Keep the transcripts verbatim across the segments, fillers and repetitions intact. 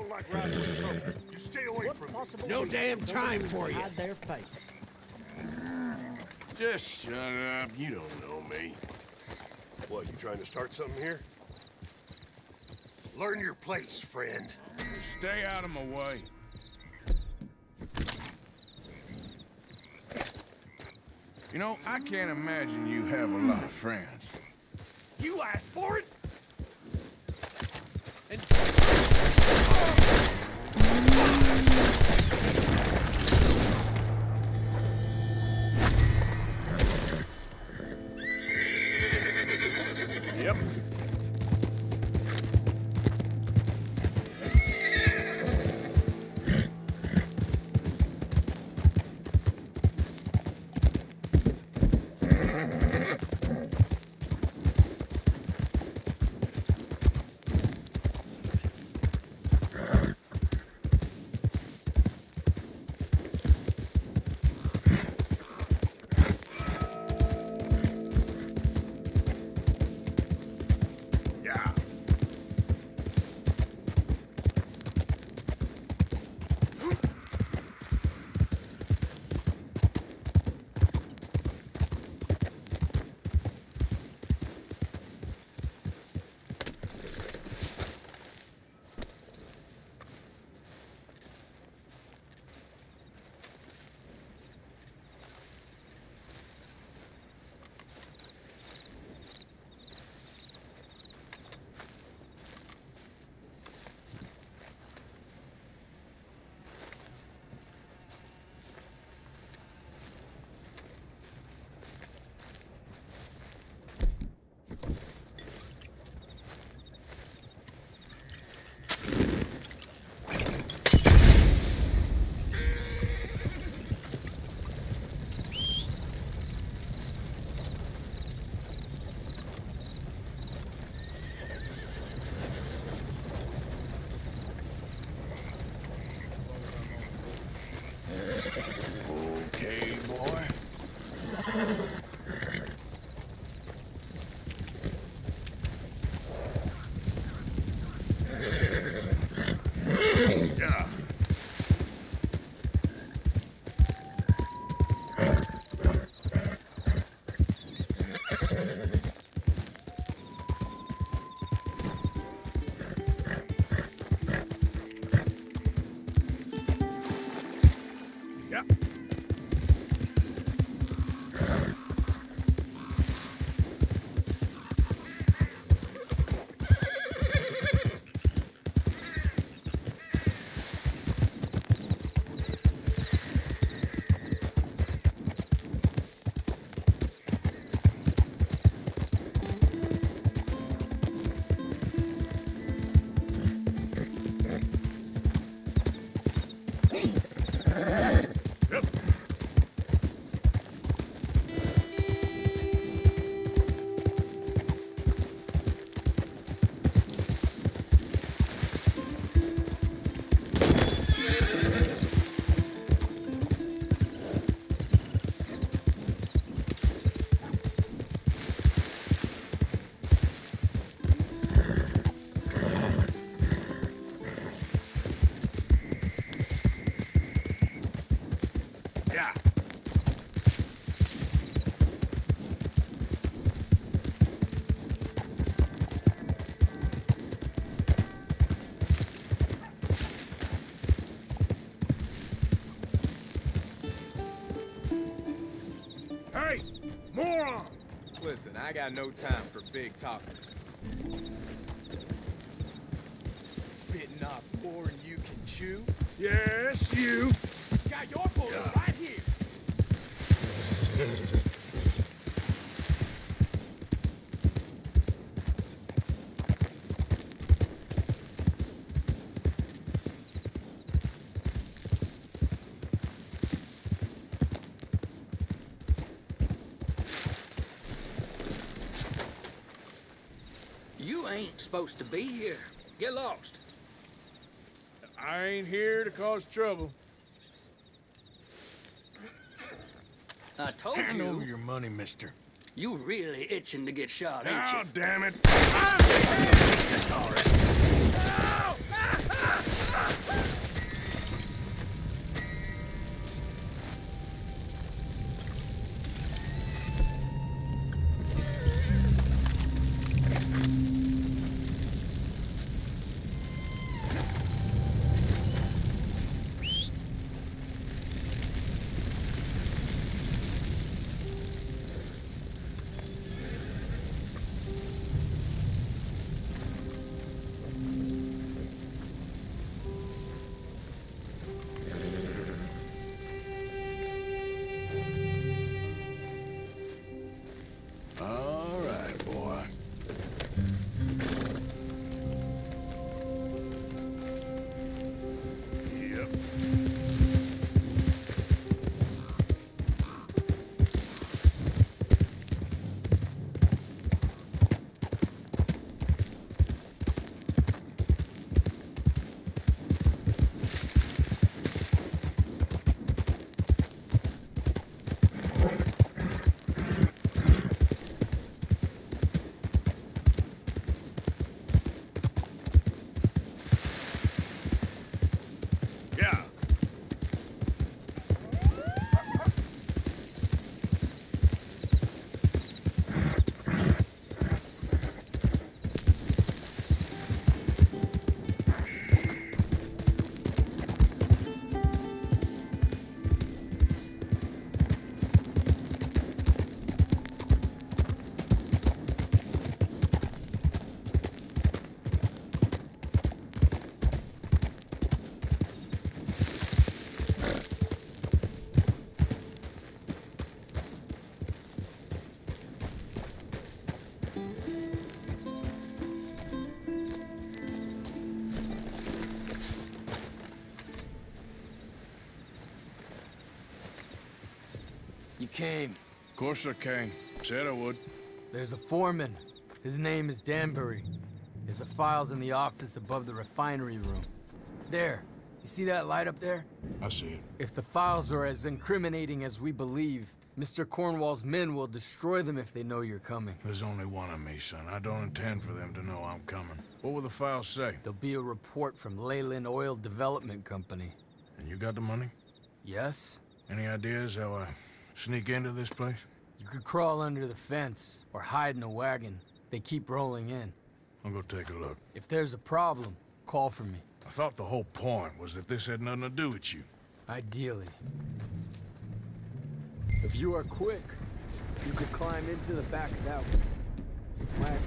like riding with trouble. You stay away What from possible No reason damn somebody time would for you. hide their face? Just shut up. You don't know me. What, you trying to start something here? Learn your place, friend. Just stay out of my way. You know, I can't imagine you have a lot of friends. You asked for it? And... Yep. Okay, boy. Yeah. Yeah. Yeah. Hey, moron! Listen, I got no time for big talkers. Bitten off more than you can chew? Yes, you. Got your photo Yeah. right here. You ain't supposed to be here. Get lost. I ain't here to cause trouble. I told Hand over you, your money, mister. you really itching to get shot, ain't Now, you? damn it. That's all right. No! You came. Of course I came. Said I would. There's a foreman. His name is Danbury. There's the files in the office above the refinery room. There. You see that light up there? I see it. If the files are as incriminating as we believe, Mister Cornwall's men will destroy them if they know you're coming. There's only one of me, son. I don't intend for them to know I'm coming. What will the files say? There'll be a report from Leyland Oil Development Company. And you got the money? Yes? Any ideas how I sneak into this place? You could crawl under the fence or hide in a wagon. They keep rolling in. I'll go take a look. If there's a problem, call for me. I thought the whole point was that this had nothing to do with you. Ideally. If you are quick, you could climb into the back of that wagon.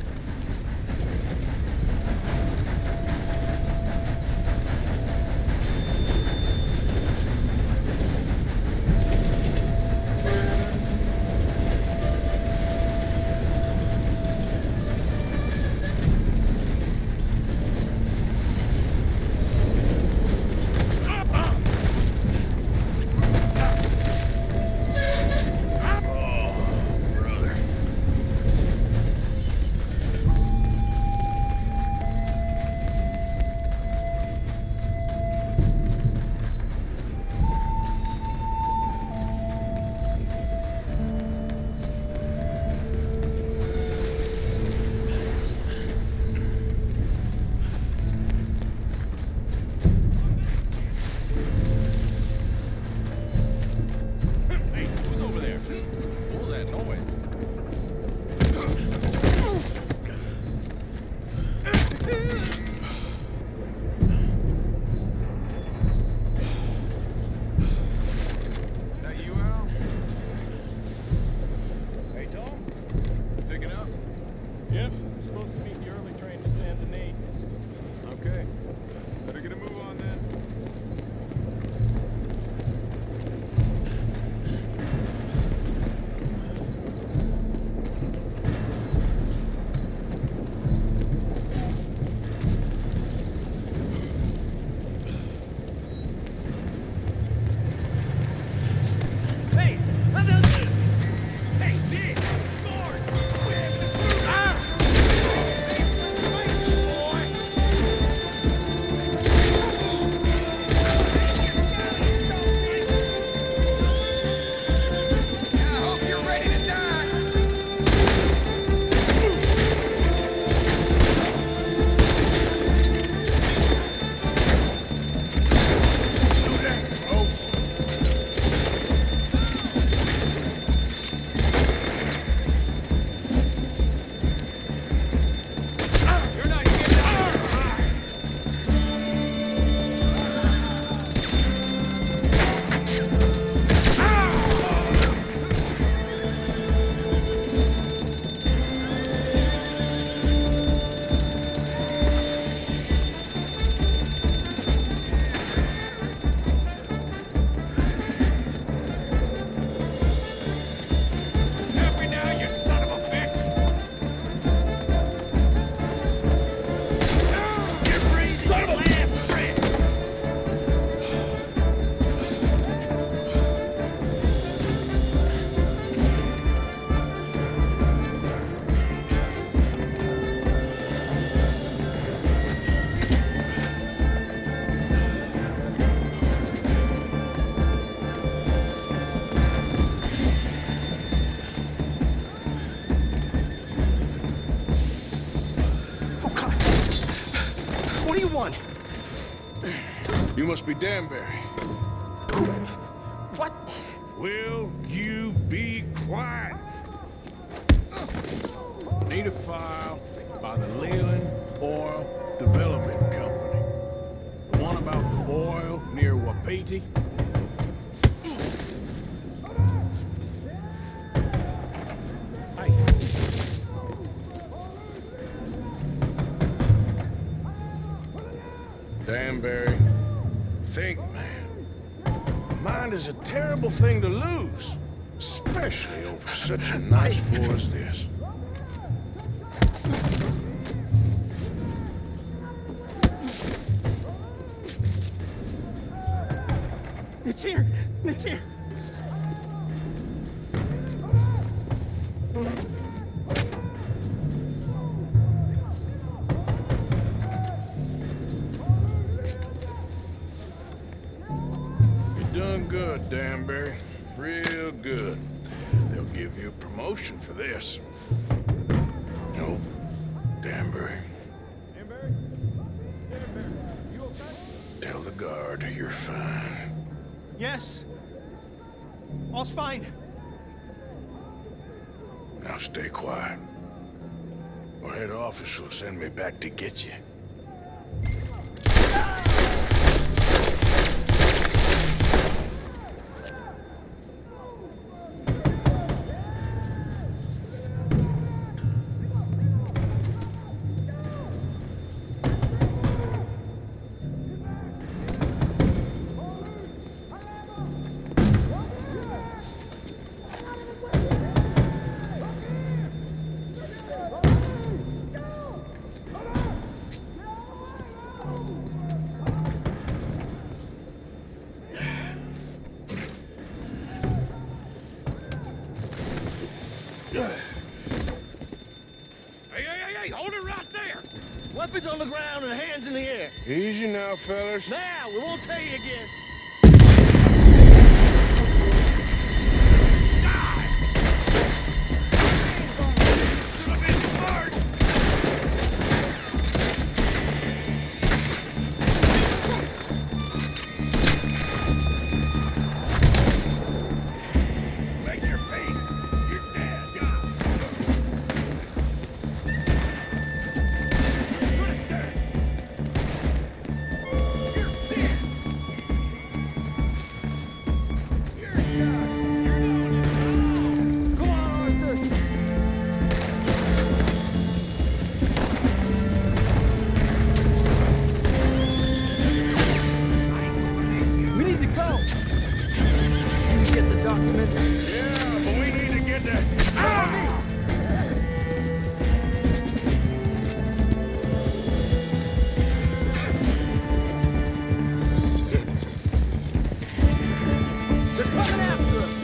You must be Danbury. What? Will you be quiet? Need a file by the Leyland Oil Development Company. The one about the oil near Wapiti? Danbury, think, man. Mind is a terrible thing to lose, especially over such a nice floor as this. here! It's here! You done good, Danbury. Real good. They'll give you a promotion for this. No, Danbury. Danbury? Danbury, you okay? Tell the guard you're fine. Yes. All's fine. Now stay quiet. Or head office will send me back to get you. Hey, hey, hey, hey, hold it right there! Weapons on the ground and hands in the air. Easy now, fellas. Now, we won't tell you again. Yeah, but we need to get the... Ah! They're coming after us!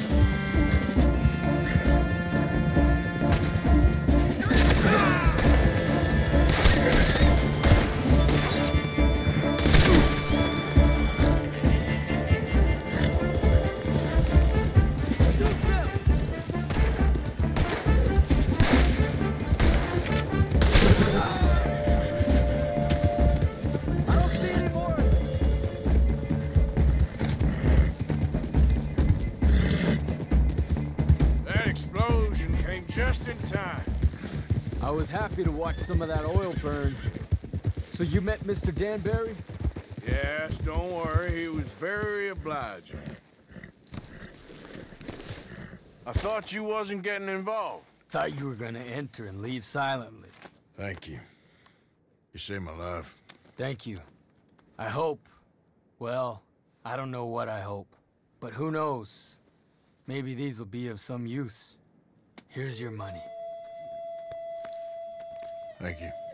That explosion came just in time. I was happy to watch some of that oil burn. So you met Mister Danbury? Yes, don't worry, he was very obliging. I thought you wasn't getting involved. Thought you were gonna enter and leave silently. Thank you. You saved my life. Thank you. I hope. Well, I don't know what I hope. But who knows? Maybe these will be of some use. Here's your money. Thank you.